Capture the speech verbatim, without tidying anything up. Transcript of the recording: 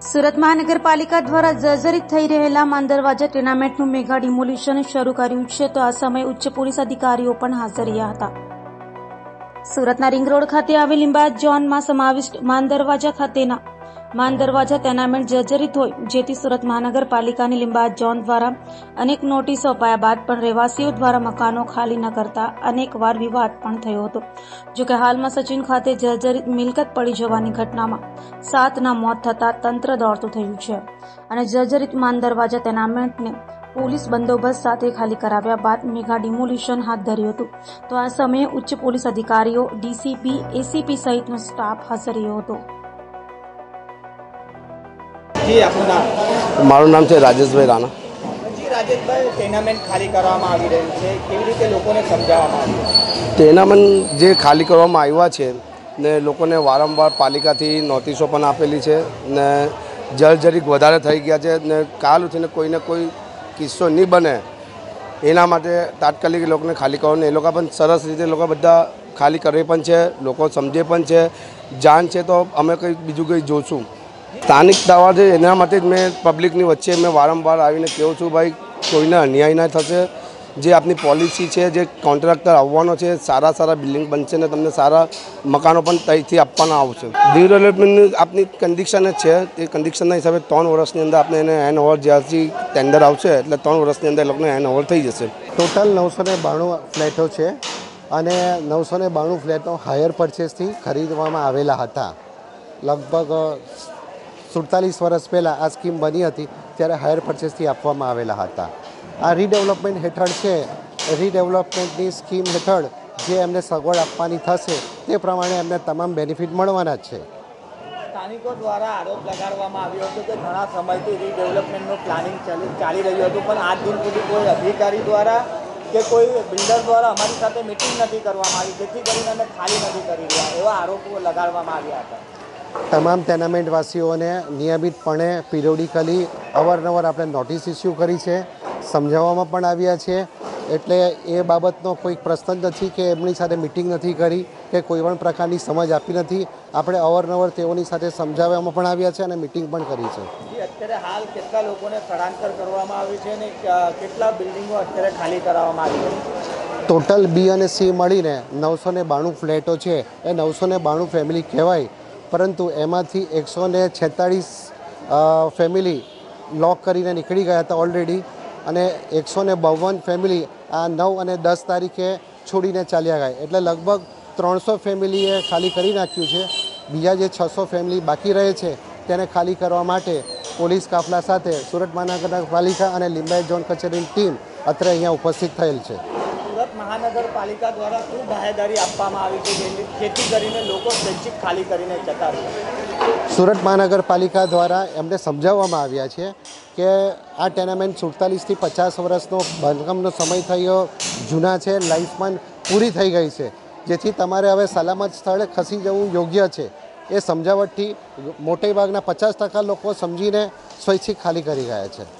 સુરત મહાનગરપાલિકા દ્વારા જર્જરિત થઈ રહેલા માંદરવાજા ટેનામેન્ટનું મેગા ડિમોલિશન શરૂ કર્યું છે, તો આ સમયે ઉચ્ચ પોલીસ અધિકારીઓ પણ હાજર રહ્યા હતા. સુરતના રિંગ રોડ ખાતે આવેલ લિંબાયત ઝોનમાં સમાવિષ્ટ માંદરવાજા ખાતેના માંદરવાજા ટેનામેન્ટ જર્જરિત હોય, જેથી સુરત મહાનગરપાલિકાની લિંબાયત ઝોન દ્વારા અનેક નોટિસો અપાયા બાદ પણ રહેવાસીઓ દ્વારા મકાનો ખાલી ન કરતા અનેકવાર વિવાદ પણ થયો હતો. જોકે હાલમાં સચિન ખાતે જર્જરિત મિલકત પડી જવાની ઘટનામાં સાતના મોત થતા તંત્ર દોડતું થયું છે અને જર્જરિત માંદરવાજા ટેનામેન્ટને પોલીસ બંદોબસ્ત સાથે ખાલી કરાવ્યા બાદ મેગા ડિમોલિશન હાથ ધર્યું હતું. તો આ સમયે ઉચ્ચ પોલીસ અધિકારીઓ, ડીસીપી, એસીપી સહિતનો સ્ટાફ હાજર રહ્યો હતો. મારું નામ છે રાજેશભાઈ રાણા. રાજેશભાઈ, ટેનામેન્ટ ખાલી કરવામાં આવી રહ્યું છે, કેવી રીતે લોકોને સમજાવવામાં આવ્યું? ટેનામેન્ટ જે ખાલી કરવામાં આવ્યા છે ને લોકોને વારંવાર પાલિકાથી નોટિસો પણ આપેલી છે ને જર્જરિત વધારે થઈ ગયા છે ને કાલ ઉઠીને કોઈને કોઈ કિસ્સો નહીં બને એના માટે તાત્કાલિક એ લોકોને ખાલી કરવાનું. એ લોકો પણ સરસ રીતે લોકો બધા ખાલી કરે પણ છે, લોકો સમજે પણ છે. જાણ છે તો અમે કંઈ બીજું કંઈ જોશું. સ્થાનિક દાવા છે એના માટે જ મેં પબ્લિકની વચ્ચે મેં વારંવાર આવીને કહું છું, ભાઈ કોઈને અન્યાય ના થશે. જે આપની પોલિસી છે, જે કોન્ટ્રાક્ટર આવવાનો છે, સારા સારા બિલ્ડિંગ બનશે ને તમને સારા મકાનો પણ ત્યાંથી આપવાના આવશે. રીડેવલપમેન્ટની આપની કન્ડિશન જ છે. એ કન્ડિશનના હિસાબે ત્રણ વર્ષની અંદર આપણે એને હેન્ડ ઓવર જ્યારથી ટેન્ડર આવશે એટલે ત્રણ વર્ષની અંદર એ લોકોને હેન્ડ ઓવર થઈ જશે. ટોટલ નવસો ને બાણું ફ્લેટો છે અને નવસો ને બાણું ફ્લેટો હાયર પરચેસથી ખરીદવામાં આવેલા હતા. લગભગ સુડતાલીસ વર્ષ પહેલાં આ સ્કીમ બની હતી ત્યારે હાયર પરચેસથી આપવામાં આવેલા હતા. આ રીડેવલપમેન્ટ હેઠળ છે. રીડેવલપમેન્ટની સ્કીમ હેઠળ જે એમને સગવડ આપવાની થશે તે પ્રમાણે એમને તમામ બેનિફિટ મળવાના જ છે. સ્થાનિકો દ્વારા આરોપ લગાડવામાં આવ્યો હતો કે ઘણા સમયથી રીડેવલપમેન્ટનું પ્લાનિંગ ચાલી ચાલી રહ્યું હતું, પણ આજ દિન સુધી કોઈ અધિકારી દ્વારા કે કોઈ બિલ્ડર દ્વારા અમારી સાથે મિટિંગ નથી કરવામાં આવી, જેથી કરીને અમે ખાલી નથી કરી રહ્યા, એવા આરોપો લગાડવામાં આવ્યા હતા. તમામ ટેનામેન્ટવાસીઓને નિયમિતપણે પિરિયોડિકલી અવારનવાર આપણે નોટિસ ઇસ્યુ કરી છે, સમજાવવામાં પણ આવ્યા છે. એટલે એ બાબતનો કોઈ પ્રશ્ન જ નથી કે એમની સાથે મિટિંગ નથી કરી કે કોઈ પણ પ્રકારની સમજ આપી નથી. આપણે અવારનવાર તેઓની સાથે સમજાવવામાં પણ આવ્યા છે અને મિટિંગ પણ કરી છે. અત્યારે હાલ કેટલા લોકોને સ્થળાંતર કરવામાં આવ્યું છે અને કેટલા બિલ્ડિંગો અત્યારે ખાલી કરાવવામાં આવી છે? ટોટલ બી અને સી મળીને નવસો ને બાણું ફ્લેટો છે. એ નવસો ને બાણું ફેમિલી કહેવાય, પરંતુ એમાંથી એકસો ને છેતાળીસ ફેમિલી લોક કરીને નીકળી ગયા હતા ઓલરેડી અને એકસો ને બાવન ફેમિલી આ નવ અને દસ તારીખે છોડીને ચાલ્યા ગયા. એટલે લગભગ ત્રણસો ફેમિલીએ ખાલી કરી નાખ્યું છે. બીજા જે છસો ફેમિલી બાકી રહે છે તેને ખાલી કરવા માટે પોલીસ કાફલા સાથે સુરત મહાનગરપાલિકા અને લિંબાયત ઝોન કચેરીની ટીમ અત્રે અહીંયા ઉપસ્થિત થયેલ છે. સુરત મહાનગરપાલિકા દ્વારા શું બાહેધરી આપવામાં આવી છે જેથી કરીને લોકો સ્વૈચ્છિક ખાલી કરીને જતા રહે? સુરત મહાનગરપાલિકા દ્વારા એમને સમજાવવામાં આવ્યા છે કે આ ટેનામેન્ટ સુડતાલીસથી પચાસ વર્ષનો બાંધકામનો સમય થયો જૂના છે, લાઈફમાં પૂરી થઈ ગઈ છે, જેથી તમારે હવે સલામત સ્થળે ખસી જવું યોગ્ય છે. એ સમજાવટથી મોટેભાગના પચાસ ટકા લોકો સમજીને સ્વૈચ્છિક ખાલી કરી ગયા છે.